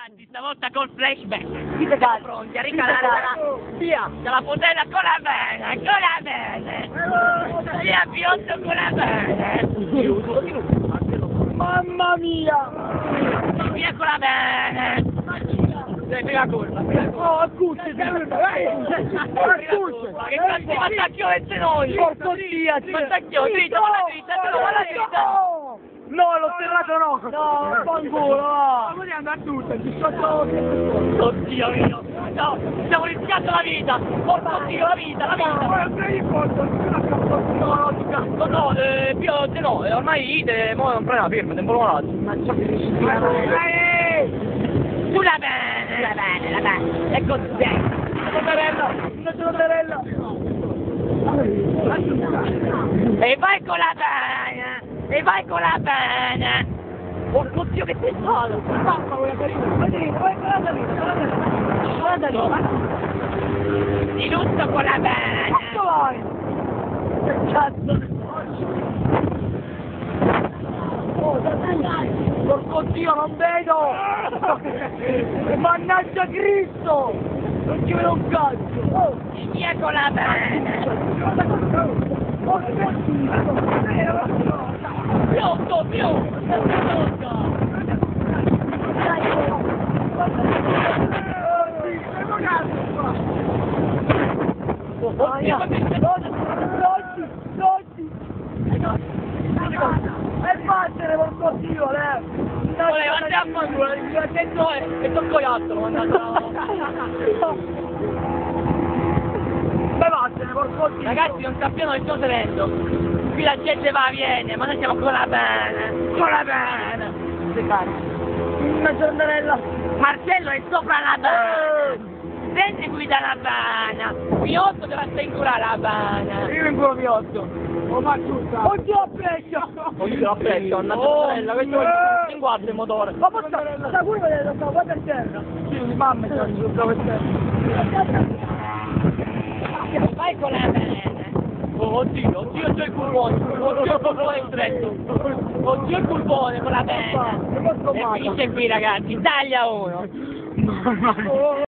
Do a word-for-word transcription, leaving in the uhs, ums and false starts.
ragazzi, stavolta col flashback. Siete caldi. Pronti a ricalare la... Via. la potella con la bene, con la bene. Via Piotto con la bene. Mamma mia. Via con la bene. Dai, prima curva. Oh, accucci, accucci. Ma che cazzo di mattacchione c'è noi? Porco Dio. Mattacchione, dritta, valla dritta, valla dritta. No, l'ho serrato no! No, fanculo, no! Ma andare a tutto, ci sto... Oddio mio! No, stiamo rischiando la vita! Porco Dio, la vita, la vita! Ma non sei in fondo, No, no, ti cazzo, no, eh, Piotte no, eh, ormai ide, mo non prende la firma, tempo malato. Ma ciò che riesci a Tu la bene, la bene, la bene, e così sei. Mozzarella, una mozzarella! E vai con la bene! E vai con la bene! Porco Dio che sei solo! Mamma quella carina! Vai, vai, guarda lì, guarda lì! Guarda lì! Di lutto con la bene! Quanto vai? Che cazzo! Oh, porco Dio, non vedo! Mannaggia Cristo! Non ci vedo un cazzo! Oh. Via con la bene! Piotto, più! E battere, porco Dio, lei! Volevo andare a fanculo, il divertento è che tocco iattolo, mandato. Vai vattene, porco Dio! Ragazzi, non sappiamo che sto tenendo. Qui la gente va e viene, ma noi siamo con la bene, con la bene. Sei carico. Una giornalella. Marcello è sopra la bene. Senti guida la bana. Piotto deve stare in cura la bana. Io in culo Piotto. Oh, ma tutta. Oddio la freccia. Oddio la freccia, una giornalella, questo è in guardia il motore. Ma posso sta pure vedere, sta guarda in terra. Sì, di mamma c'è giù, dove c'è. Vai con la bene. Oh, oddio, oddio c'è il curvone, oddio il curvone stretto. Oddio il curvone con la bene. E finisce qui ragazzi, taglia uno.